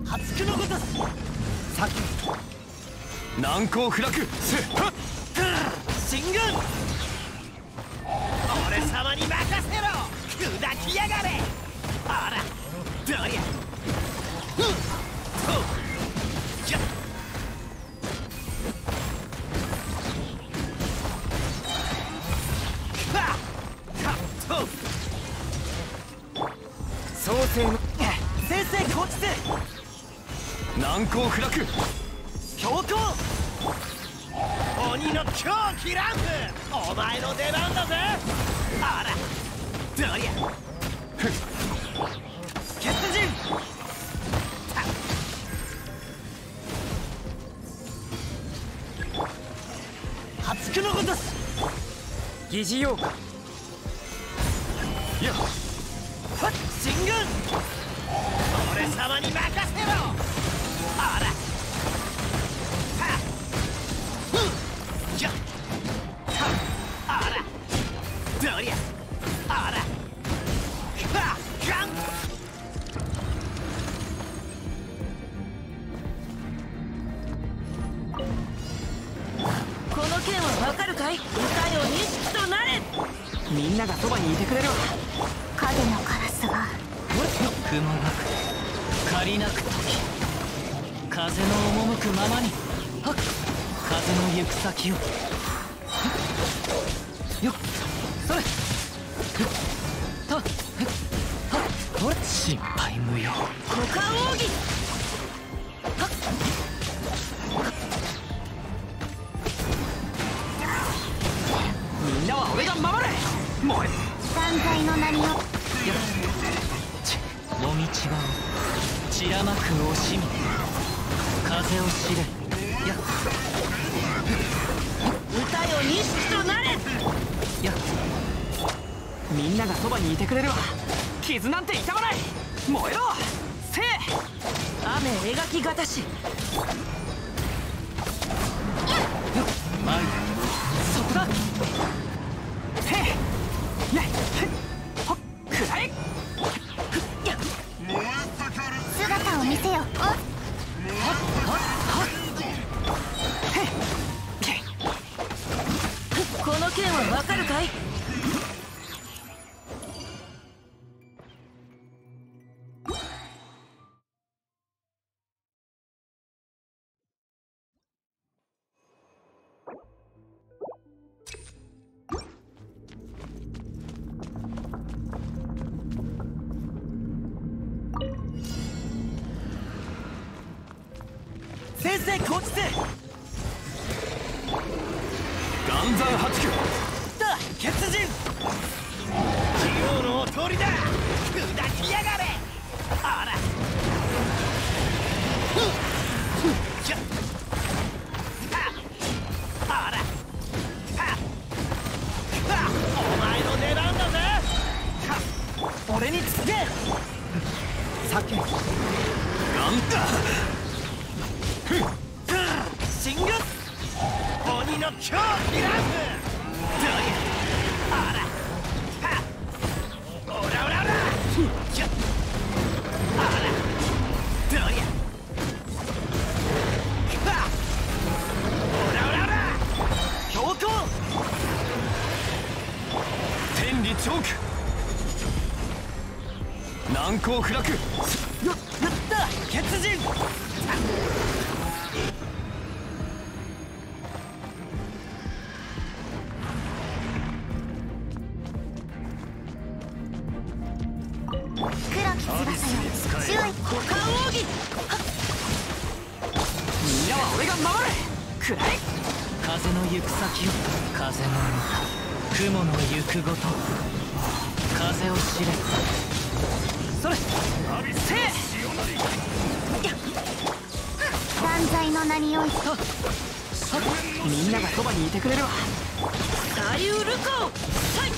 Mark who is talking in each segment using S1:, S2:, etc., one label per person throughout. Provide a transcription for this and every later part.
S1: 発くのごとす。さ
S2: 難攻不落。せっはっ
S1: 進軍。俺様に任せろ。砕きやがれ。ほらどりゃ。
S2: 創世の
S1: 先生こっちせ。
S2: 難攻不落。
S1: 強行。鬼の狂気乱舞。お前の出番だぜ。ほらどりゃ。決陣。発くのごとす。
S2: 疑似ようか。やっ
S1: はっ進軍。俺様に任せろ。ほらはっふっじゃはっほらどりゃほらはっガン。
S3: この剣はわかるかい？歌よ錦となれ。
S2: みんながそばにいてくれるわ。
S4: 影のカラスが
S3: 雲がく借りなく時、風の赴くままに。はっ風の行く先を。よっそれ。とはっほれ心配無用。股間奥義。はっ
S2: みんなは俺が守れ。燃え
S4: 断罪の名によ
S3: もみちばを散らまく惜しみ。風を知れ。やっ歌よ錦となれ。やっ
S2: みんながそばにいてくれるわ。傷なんて痛まない。燃えろせい。
S3: 雨描きがたし。前
S2: そこだ。へいやいほっくらえ。
S4: 姿を見せよ。
S3: この剣はわかるかい？
S1: 先生こっちせ。
S2: 岩山八九
S1: だ決陣。中央のお通りだ。砕きやがれ。ほらふっじゃはっほらはっはっお前の出番だぜ。はっ俺につけ。
S2: さっきガンダ
S1: 進軍。鬼の狂気乱舞。どりゃほらはっオラオラオラじゃほらどりゃはっオラオラオラ強行。
S2: 天理チョーク難攻不落。
S1: やった決陣。
S4: 黒き翼よ注意。
S3: 股間奥義。
S2: みんなは俺が守れ。くらえ。
S3: 風の行く先を。風の歌雲の行くごと。風を知れ。それせい。
S4: 断罪の名によい。
S2: みんながそばにいてくれるわ。
S3: 大ウルコはい。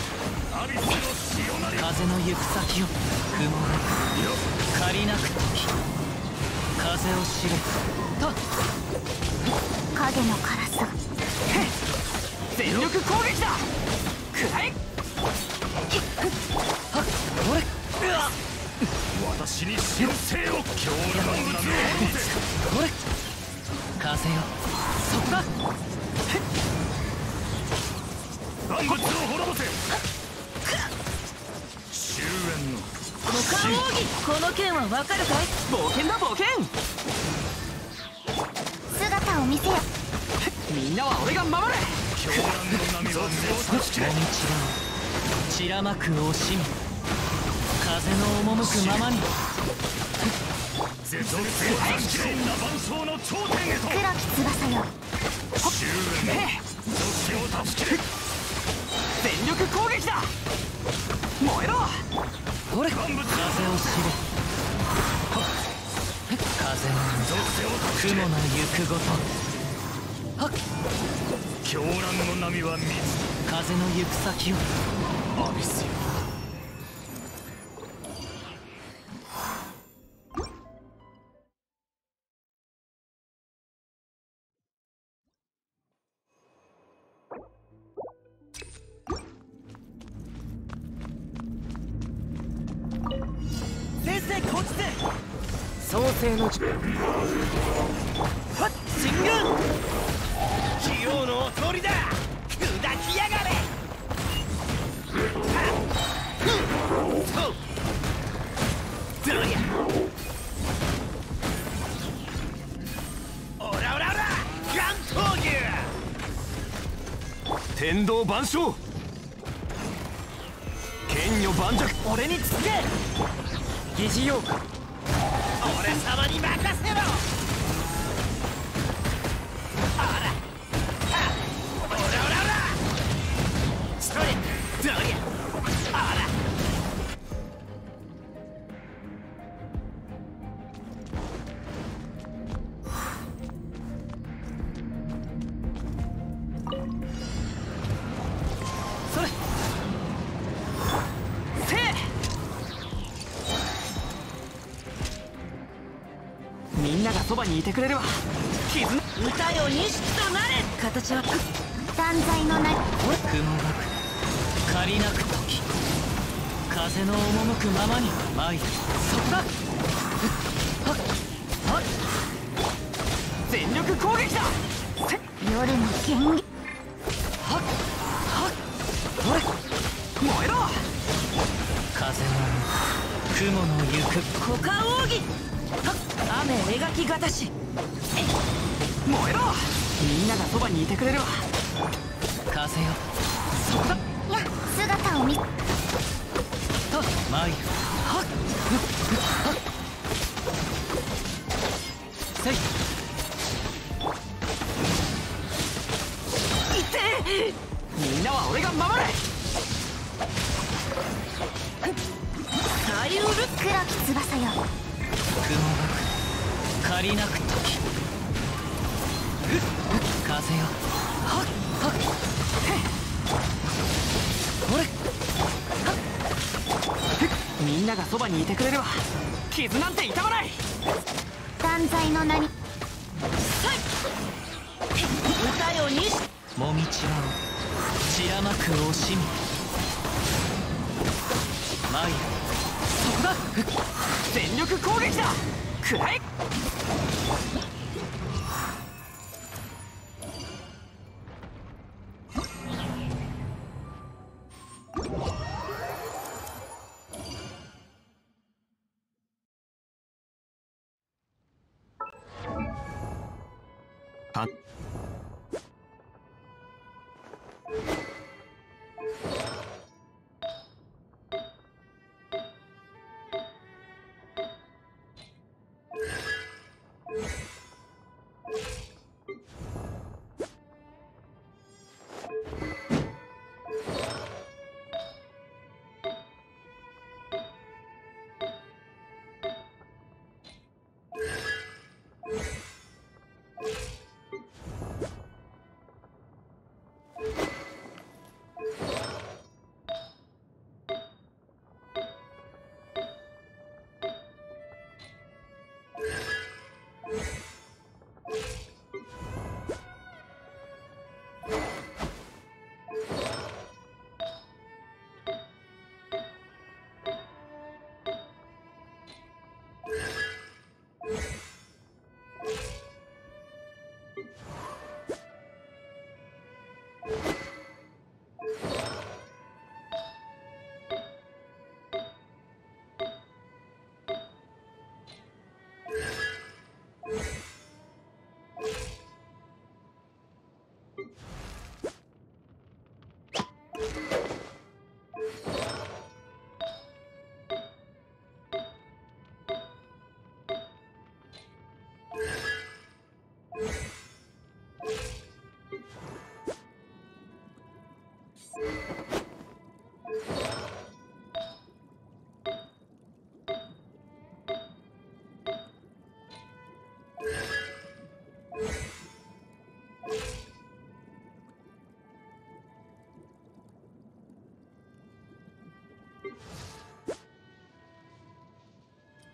S3: 風の行く先を。雲がく借りなく時、風を知れ。と
S4: 影のカラスが
S2: 全力攻撃だ。くらえ。
S3: はっ俺
S1: 私に神聖を強羅の波を
S3: これ風よそこだ
S1: 万物を滅ぼせ終焉の
S3: 五感奥義この剣はわかるかい
S2: 冒険だ冒険
S4: 姿を見せよ。
S2: みんなは俺が守れ
S1: 狂乱の波は身を断ち切れ
S3: もみちらを散らまく惜しみ風の赴くままに
S1: 絶滅を断ち切れな万象の頂点へと
S4: 黒き翼よ。
S1: 終焉の俗世を断ち切れ
S2: 全力攻撃だ燃えろ
S3: ほれ風を知れ風の
S1: 俗世を断ち切れ
S3: 雲の行くごとはっ
S1: 狂乱の波は水
S3: 風の行く先を
S1: アビスよ
S2: 先生こっちで
S3: 創世の
S2: はっ進軍
S1: 器用のお通りだ
S2: 砕きやがれ
S1: どりゃオラオラオラ関東牛天道万象剣女盤石
S2: 俺につけ疑似妖怪
S1: 俺様に任せろオラオラオラオラそれどりゃオラ
S2: それせいみんながそばにいてくれるわ絆
S3: 歌よ錦となれ形は
S4: 断罪のなり。
S3: 雲がく借りなく時風の赴くままに参るそこだはっはっ
S2: 全力攻撃だせ
S4: 夜の権利。
S3: はっはっほれ
S2: 燃えろ
S3: 風の雲の行く股間奥義はっ雨描きがたし
S2: 燃えろみんながそばにいてくれるわ
S3: 風よそこだ
S4: や姿を見。
S3: と参るはっはっせい
S2: いってみんなは俺が守れ
S3: サイウル
S4: 黒き翼よ。
S3: 雲がく借りなく時風よはっはっほれ
S2: みんながそばにいてくれるわ傷なんて痛まない
S4: 断罪の名に。
S3: 歌よにしもみちらを散らまく惜しみ参るそこだ
S2: 全力攻撃だくらえは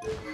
S1: う